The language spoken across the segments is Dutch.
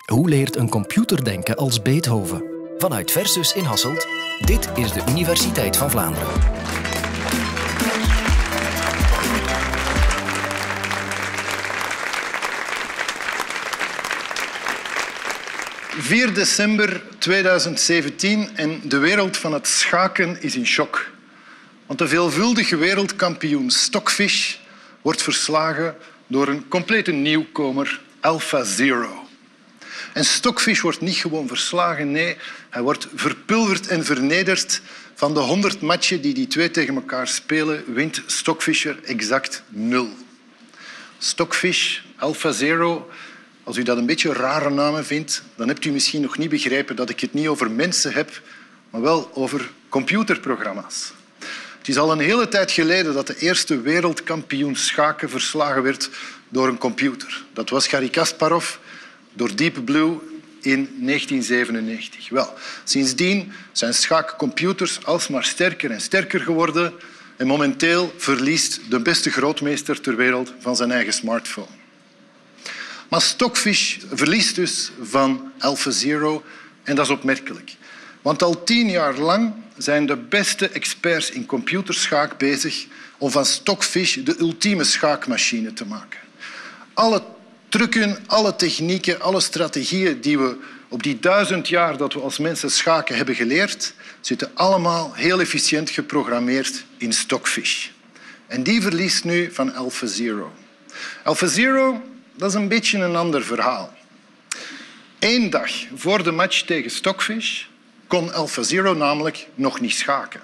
Hoe leert een computer denken als Beethoven? Vanuit Versus in Hasselt, dit is de Universiteit van Vlaanderen. ...4 december 2017 en de wereld van het schaken is in shock. Want de veelvuldige wereldkampioen Stockfish wordt verslagen door een complete nieuwkomer, AlphaZero. En Stockfish wordt niet gewoon verslagen, nee, hij wordt verpulverd en vernederd. Van de 100 matchen die die twee tegen elkaar spelen, wint Stockfish er exact 0. Stockfish, AlphaZero, als u dat een beetje rare namen vindt, dan hebt u misschien nog niet begrepen dat ik het niet over mensen heb, maar wel over computerprogramma's. Het is al een hele tijd geleden dat de eerste wereldkampioen schaken verslagen werd door een computer. Dat was Garry Kasparov door Deep Blue in 1997. Wel, sindsdien zijn schaakcomputers alsmaar sterker en sterker geworden en momenteel verliest de beste grootmeester ter wereld van zijn eigen smartphone. Maar Stockfish verliest dus van AlphaZero en dat is opmerkelijk. Want al 10 jaar lang zijn de beste experts in computerschaak bezig om van Stockfish de ultieme schaakmachine te maken. Alle trucken, alle technieken, alle strategieën die we op die 1000 jaar dat we als mensen schaken hebben geleerd, zitten allemaal heel efficiënt geprogrammeerd in Stockfish. En die verliest nu van AlphaZero. AlphaZero, dat is een beetje een ander verhaal. 1 dag voor de match tegen Stockfish kon AlphaZero namelijk nog niet schaken.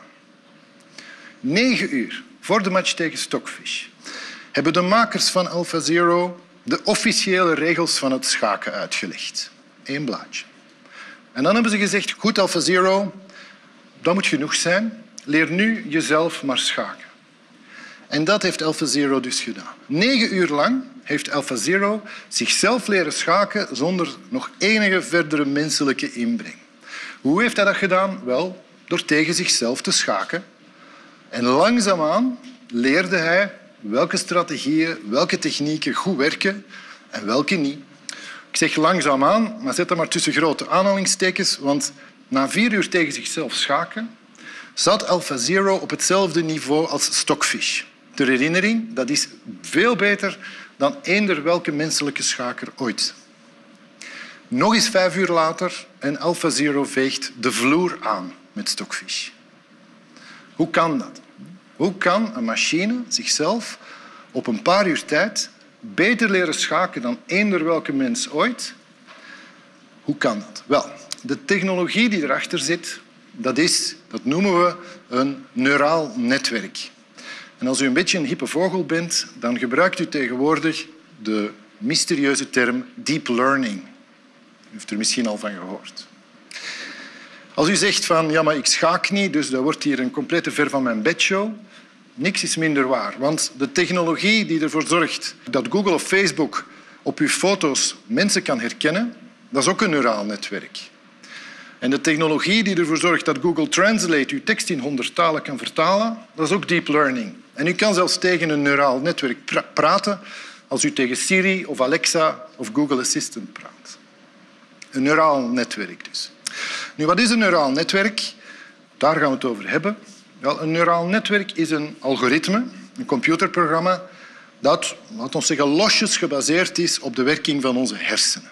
9 uur voor de match tegen Stockfish hebben de makers van AlphaZero de officiële regels van het schaken uitgelegd. 1 blaadje. En dan hebben ze gezegd, goed AlphaZero, dat moet genoeg zijn. Leer nu jezelf maar schaken. En dat heeft AlphaZero dus gedaan. 9 uur lang heeft AlphaZero zichzelf leren schaken zonder nog enige verdere menselijke inbreng. Hoe heeft hij dat gedaan? Wel, door tegen zichzelf te schaken. En langzaamaan leerde hij welke strategieën, welke technieken goed werken en welke niet. Ik zeg langzaamaan, maar zet dat maar tussen grote aanhalingstekens, want na 4 uur tegen zichzelf schaken zat AlphaZero op hetzelfde niveau als Stockfish. Ter herinnering, dat is veel beter dan eender welke menselijke schaker ooit. Nog eens 5 uur later en AlphaZero veegt de vloer aan met Stockfish. Hoe kan dat? Hoe kan een machine zichzelf op een paar uur tijd beter leren schaken dan eender welke mens ooit? Hoe kan dat? Wel, de technologie die erachter zit, dat noemen we een neuraal netwerk. En als u een beetje een hippe vogel bent, dan gebruikt u tegenwoordig de mysterieuze term deep learning. U heeft er misschien al van gehoord. Als u zegt van, ja, maar ik schaak niet, dus dat wordt hier een complete ver van mijn bedshow. Niks is minder waar, want de technologie die ervoor zorgt dat Google of Facebook op uw foto's mensen kan herkennen, dat is ook een neuraal netwerk. En de technologie die ervoor zorgt dat Google Translate uw tekst in 100 talen kan vertalen, dat is ook deep learning. En u kan zelfs tegen een neuraal netwerk praten als u tegen Siri of Alexa of Google Assistant praat. Een neuraal netwerk dus. Nu, wat is een neuraal netwerk? Daar gaan we het over hebben. Wel, een neuraal netwerk is een algoritme, een computerprogramma, dat, laten we zeggen, losjes gebaseerd is op de werking van onze hersenen.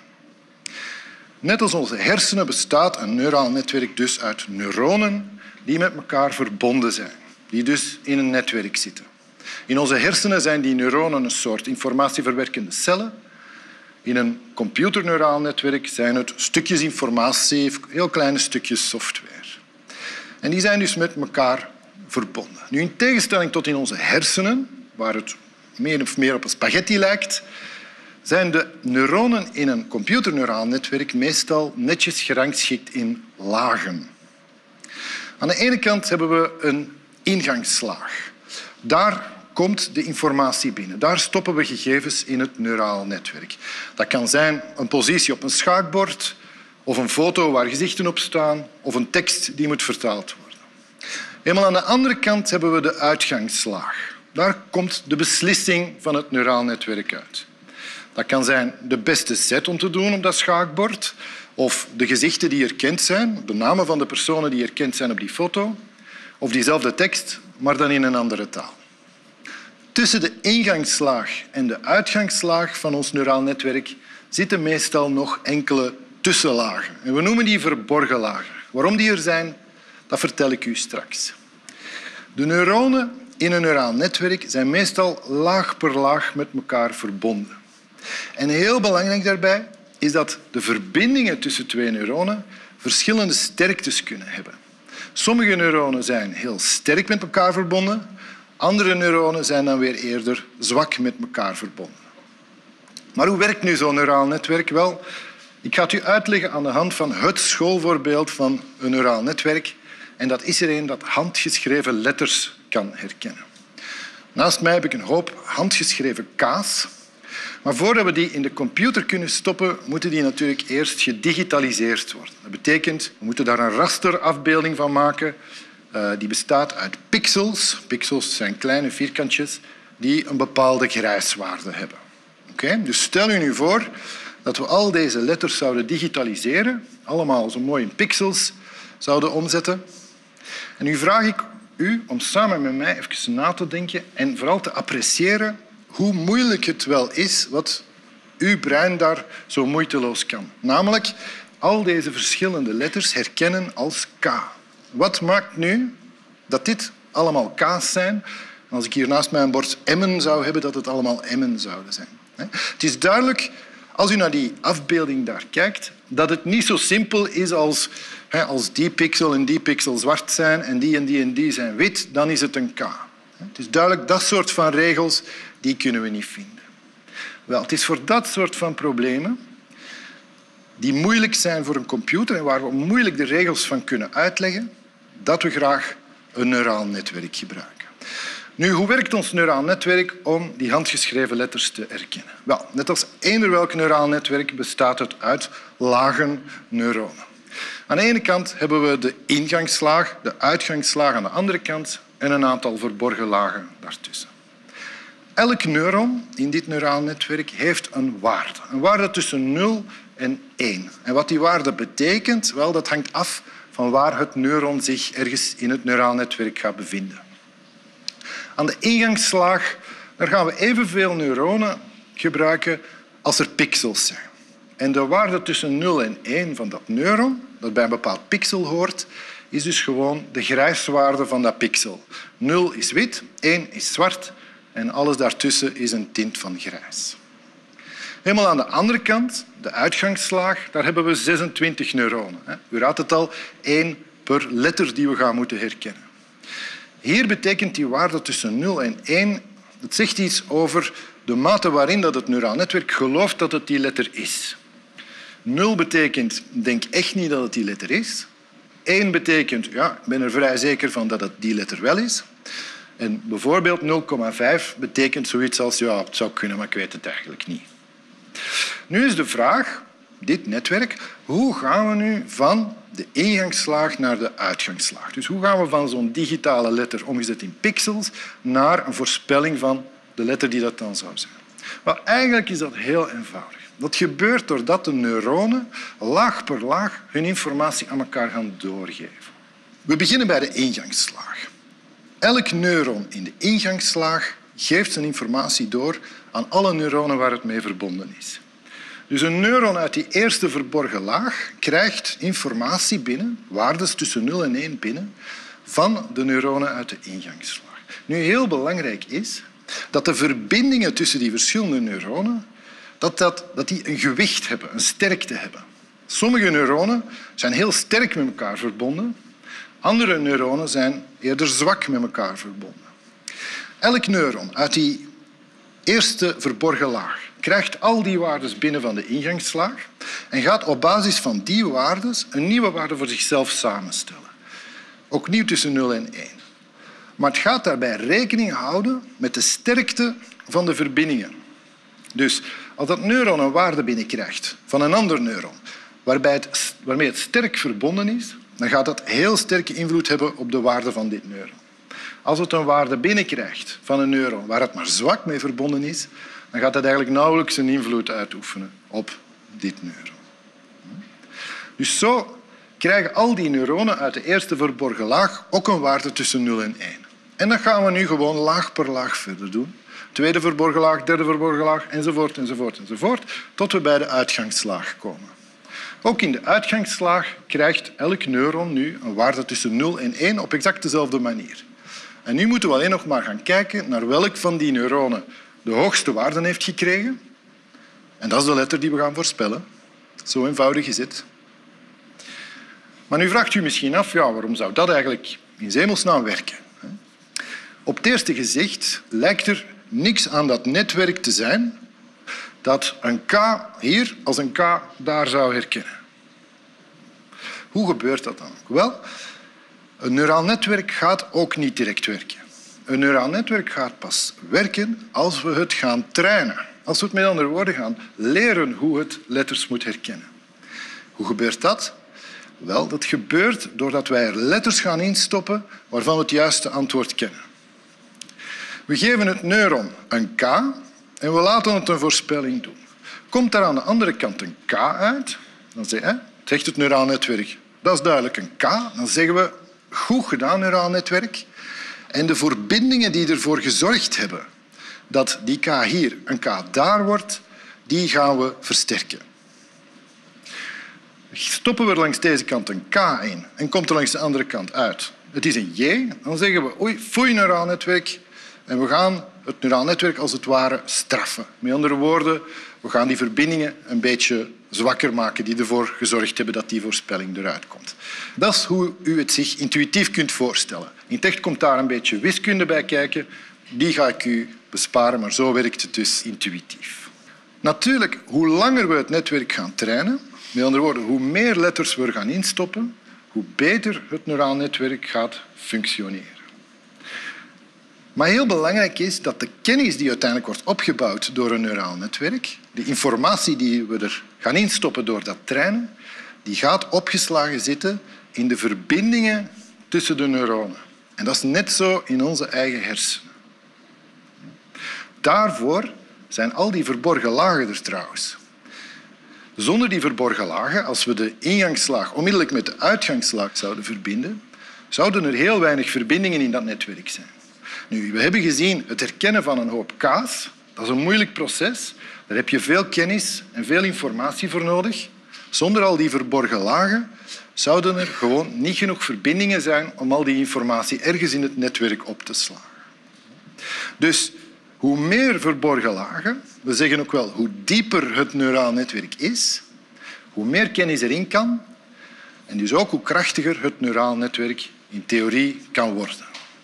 Net als onze hersenen bestaat een neuraal netwerk dus uit neuronen die met elkaar verbonden zijn, die dus in een netwerk zitten. In onze hersenen zijn die neuronen een soort informatieverwerkende cellen. In een computerneuraal netwerk zijn het stukjes informatie, heel kleine stukjes software. En die zijn dus met elkaar verbonden. Nu, in tegenstelling tot in onze hersenen, waar het meer of meer op een spaghetti lijkt, zijn de neuronen in een computerneuraal netwerk meestal netjes gerangschikt in lagen. Aan de ene kant hebben we een ingangslaag. Daar komt de informatie binnen. Daar stoppen we gegevens in het neuraal netwerk. Dat kan zijn een positie op een schaakbord, of een foto waar gezichten op staan, of een tekst die moet vertaald worden. Eenmaal aan de andere kant hebben we de uitgangslaag. Daar komt de beslissing van het neuraal netwerk uit. Dat kan zijn de beste set om te doen op dat schaakbord, of de gezichten die herkend zijn, de namen van de personen die herkend zijn op die foto, of diezelfde tekst, maar dan in een andere taal. Tussen de ingangslaag en de uitgangslaag van ons neuraal netwerk zitten meestal nog enkele tussenlagen. En we noemen die verborgen lagen. Waarom die er zijn, dat vertel ik u straks. De neuronen in een neuraal netwerk zijn meestal laag per laag met elkaar verbonden. En heel belangrijk daarbij is dat de verbindingen tussen twee neuronen verschillende sterktes kunnen hebben. Sommige neuronen zijn heel sterk met elkaar verbonden, andere neuronen zijn dan weer eerder zwak met elkaar verbonden. Maar hoe werkt nu zo'n neuraal netwerk? Wel, ik ga het u uitleggen aan de hand van het schoolvoorbeeld van een neuraal netwerk. En dat is er een dat handgeschreven letters kan herkennen. Naast mij heb ik een hoop handgeschreven K's. Maar voordat we die in de computer kunnen stoppen, moeten die natuurlijk eerst gedigitaliseerd worden. Dat betekent, we moeten daar een rasterafbeelding van maken. Die bestaat uit pixels. Pixels zijn kleine vierkantjes die een bepaalde grijswaarde hebben. Okay? Dus stel u nu voor dat we al deze letters zouden digitaliseren, allemaal zo mooi in pixels zouden omzetten. En nu vraag ik u om samen met mij even na te denken en vooral te appreciëren hoe moeilijk het wel is wat uw brein daar zo moeiteloos kan. Namelijk al deze verschillende letters herkennen als K. Wat maakt nu dat dit allemaal K's zijn? Als ik hier naast mij een bord M'en zou hebben, dat het allemaal M'en zouden zijn. Het is duidelijk, als u naar die afbeelding daar kijkt, dat het niet zo simpel is als die pixel en die pixel zwart zijn en die zijn wit, dan is het een K. Het is duidelijk, dat soort van regels die kunnen we niet vinden. Wel, het is voor dat soort van problemen die moeilijk zijn voor een computer en waar we moeilijk de regels van kunnen uitleggen, dat we graag een neuraal netwerk gebruiken. Nu, hoe werkt ons neuraal netwerk om die handgeschreven letters te herkennen? Wel, net als eender welk neuraal netwerk bestaat het uit lagen neuronen. Aan de ene kant hebben we de ingangslaag, de uitgangslaag aan de andere kant en een aantal verborgen lagen daartussen. Elk neuron in dit neuraal netwerk heeft een waarde tussen 0 en 1. En wat die waarde betekent, wel, dat hangt af van waar het neuron zich ergens in het neuraal netwerk gaat bevinden. Aan de ingangslaag daar gaan we evenveel neuronen gebruiken als er pixels zijn. En de waarde tussen 0 en 1 van dat neuron, dat bij een bepaald pixel hoort, is dus gewoon de grijswaarde van dat pixel. 0 is wit, 1 is zwart en alles daartussen is een tint van grijs. Helemaal aan de andere kant, de uitgangslaag, daar hebben we 26 neuronen. U raadt het al, 1 per letter die we gaan moeten herkennen. Hier betekent die waarde tussen 0 en 1, dat zegt iets over de mate waarin dat het neuraal netwerk gelooft dat het die letter is. 0 betekent, denk echt niet dat het die letter is. 1 betekent, ja, ik ben er vrij zeker van dat het die letter wel is. En bijvoorbeeld 0,5 betekent zoiets als, ja, het zou kunnen, maar ik weet het eigenlijk niet. Nu is de vraag, dit netwerk, hoe gaan we nu van de ingangslaag naar de uitgangslaag? Dus hoe gaan we van zo'n digitale letter omgezet in pixels naar een voorspelling van de letter die dat dan zou zijn? Wel, eigenlijk is dat heel eenvoudig. Dat gebeurt doordat de neuronen laag per laag hun informatie aan elkaar gaan doorgeven. We beginnen bij de ingangslaag. Elk neuron in de ingangslaag geeft zijn informatie door aan alle neuronen waar het mee verbonden is. Dus een neuron uit die eerste verborgen laag krijgt informatie binnen, waardes tussen 0 en 1 binnen, van de neuronen uit de ingangslaag. Nu, heel belangrijk is dat de verbindingen tussen die verschillende neuronen dat die een gewicht hebben, een sterkte hebben. Sommige neuronen zijn heel sterk met elkaar verbonden, andere neuronen zijn eerder zwak met elkaar verbonden. Elk neuron uit die eerste verborgen laag krijgt al die waarden binnen van de ingangslaag en gaat op basis van die waarden een nieuwe waarde voor zichzelf samenstellen. Ook nieuw tussen 0 en 1. Maar het gaat daarbij rekening houden met de sterkte van de verbindingen. Dus als dat neuron een waarde binnenkrijgt van een ander neuron waarmee het sterk verbonden is, dan gaat dat heel sterke invloed hebben op de waarde van dit neuron. Als het een waarde binnenkrijgt van een neuron waar het maar zwak mee verbonden is, dan gaat dat eigenlijk nauwelijks een invloed uitoefenen op dit neuron. Dus zo krijgen al die neuronen uit de eerste verborgen laag ook een waarde tussen 0 en 1. En dat gaan we nu gewoon laag per laag verder doen. Tweede verborgen laag, derde verborgen laag, enzovoort, enzovoort, enzovoort, tot we bij de uitgangslaag komen. Ook in de uitgangslaag krijgt elk neuron nu een waarde tussen 0 en 1 op exact dezelfde manier. En nu moeten we alleen nog maar gaan kijken naar welk van die neuronen de hoogste waarde heeft gekregen. En dat is de letter die we gaan voorspellen. Zo eenvoudig is het. Maar nu vraagt u misschien af, ja, waarom zou dat eigenlijk in hemelsnaam werken? Op het eerste gezicht lijkt er niks aan dat netwerk te zijn dat een K hier als een K daar zou herkennen. Hoe gebeurt dat dan? Wel, een neuraal netwerk gaat ook niet direct werken. Een neuraal netwerk gaat pas werken als we het gaan trainen. Als we het met andere woorden gaan leren hoe het letters moet herkennen. Hoe gebeurt dat? Wel, dat gebeurt doordat wij er letters gaan instoppen waarvan we het juiste antwoord kennen. We geven het neuron een K en we laten het een voorspelling doen. Komt daar aan de andere kant een K uit, dan zegt het neuraal netwerk, dat is duidelijk een K. Dan zeggen we, goed gedaan neuraal netwerk. En de verbindingen die ervoor gezorgd hebben dat die K hier een K daar wordt, die gaan we versterken. Stoppen we er langs deze kant een K in en komt er langs de andere kant uit, het is een J, dan zeggen we, oei, foei neuraal netwerk. En we gaan het neuraal netwerk als het ware straffen. Met andere woorden, we gaan die verbindingen een beetje zwakker maken die ervoor gezorgd hebben dat die voorspelling eruit komt. Dat is hoe u het zich intuïtief kunt voorstellen. In het echt komt daar een beetje wiskunde bij kijken. Die ga ik u besparen, maar zo werkt het dus intuïtief. Natuurlijk, hoe langer we het netwerk gaan trainen, met andere woorden, hoe meer letters we er gaan instoppen, hoe beter het neuraal netwerk gaat functioneren. Maar heel belangrijk is dat de kennis die uiteindelijk wordt opgebouwd door een neuraal netwerk, de informatie die we er gaan instoppen door dat trainen, die gaat opgeslagen zitten in de verbindingen tussen de neuronen. En dat is net zo in onze eigen hersenen. Daarvoor zijn al die verborgen lagen er trouwens. Zonder die verborgen lagen, als we de ingangslaag onmiddellijk met de uitgangslaag zouden verbinden, zouden er heel weinig verbindingen in dat netwerk zijn. Nu, we hebben gezien het herkennen van een hoop K's. Dat is een moeilijk proces. Daar heb je veel kennis en veel informatie voor nodig. Zonder al die verborgen lagen zouden er gewoon niet genoeg verbindingen zijn om al die informatie ergens in het netwerk op te slagen. Dus hoe meer verborgen lagen, we zeggen ook wel hoe dieper het neuraal netwerk is, hoe meer kennis erin kan en dus ook hoe krachtiger het neuraal netwerk in theorie kan worden.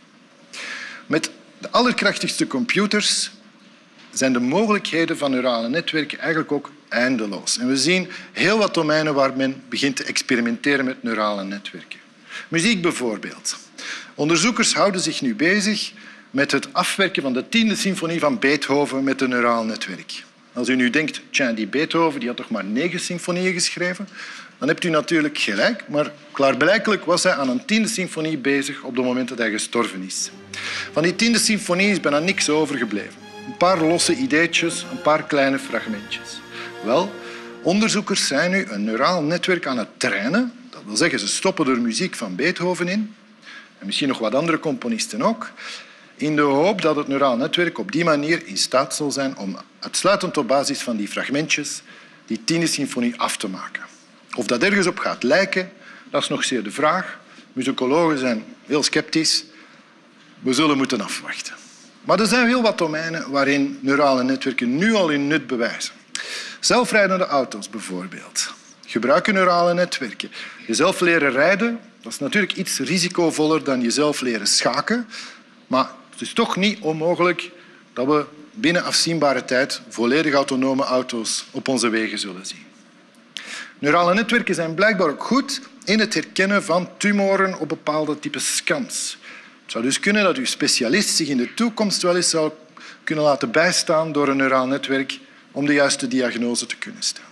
Met de allerkrachtigste computers zijn de mogelijkheden van neurale netwerken eigenlijk ook eindeloos. En we zien heel wat domeinen waar men begint te experimenteren met neurale netwerken. Muziek bijvoorbeeld. Onderzoekers houden zich nu bezig met het afwerken van de 10e symfonie van Beethoven met een neuraal netwerk. Als u nu denkt, tja, die Beethoven die had toch maar 9 symfonieën geschreven, dan hebt u natuurlijk gelijk, maar klaarblijkelijk was hij aan een 10e symfonie bezig op het moment dat hij gestorven is. Van die 10e symfonie is bijna niks overgebleven. Een paar losse ideetjes, een paar kleine fragmentjes. Wel, onderzoekers zijn nu een neuraal netwerk aan het trainen. Dat wil zeggen, ze stoppen er muziek van Beethoven in, en misschien nog wat andere componisten ook, in de hoop dat het neuraal netwerk op die manier in staat zal zijn om uitsluitend op basis van die fragmentjes die 10e symfonie af te maken. Of dat ergens op gaat lijken, dat is nog zeer de vraag. Musicologen zijn heel sceptisch. We zullen moeten afwachten. Maar er zijn heel wat domeinen waarin neurale netwerken nu al hun nut bewijzen. Zelfrijdende auto's bijvoorbeeld gebruiken neurale netwerken. Jezelf leren rijden, dat is natuurlijk iets risicovoller dan jezelf leren schaken. Maar het is toch niet onmogelijk dat we binnen afzienbare tijd volledig autonome auto's op onze wegen zullen zien. Neurale netwerken zijn blijkbaar ook goed in het herkennen van tumoren op bepaalde types scans. Het zou dus kunnen dat uw specialist zich in de toekomst wel eens zou kunnen laten bijstaan door een neuraal netwerk om de juiste diagnose te kunnen stellen.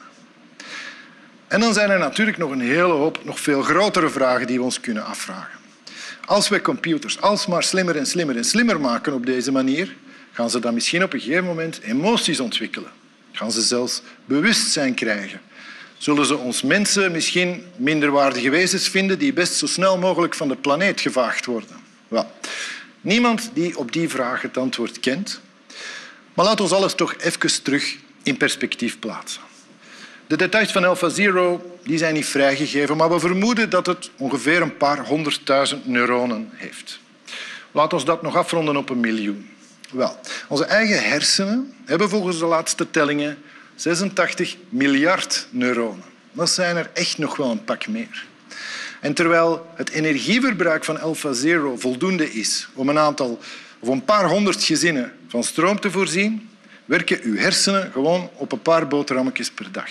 En dan zijn er natuurlijk nog een hele hoop nog veel grotere vragen die we ons kunnen afvragen. Als wij computers alsmaar slimmer en slimmer en slimmer maken op deze manier, gaan ze dan misschien op een gegeven moment emoties ontwikkelen. Gaan ze zelfs bewustzijn krijgen. Zullen ze ons mensen misschien minderwaardige wezens vinden die best zo snel mogelijk van de planeet gevaagd worden? Wel, niemand die op die vraag het antwoord kent. Maar laat ons alles toch even terug in perspectief plaatsen. De details van AlphaZero zijn niet vrijgegeven, maar we vermoeden dat het ongeveer een paar 100.000 neuronen heeft. Laat ons dat nog afronden op 1 miljoen. Wel, onze eigen hersenen hebben volgens de laatste tellingen 86 miljard neuronen. Dat zijn er echt nog wel een pak meer. En terwijl het energieverbruik van AlphaZero voldoende is om een paar 100 gezinnen van stroom te voorzien, werken uw hersenen gewoon op een paar boterhammetjes per dag.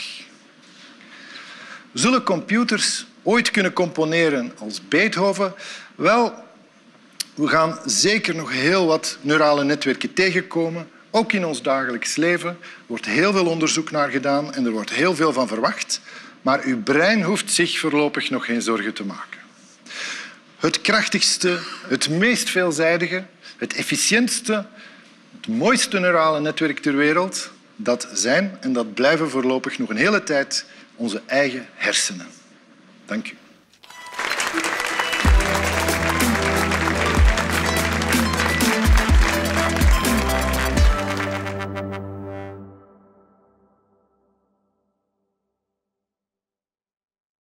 Zullen computers ooit kunnen componeren als Beethoven? Wel, we gaan zeker nog heel wat neurale netwerken tegenkomen. Ook in ons dagelijks leven. Er wordt heel veel onderzoek naar gedaan en er wordt heel veel van verwacht. Maar uw brein hoeft zich voorlopig nog geen zorgen te maken. Het krachtigste, het meest veelzijdige, het efficiëntste, het mooiste neurale netwerk ter wereld, dat zijn en dat blijven voorlopig nog een hele tijd onze eigen hersenen. Dank u.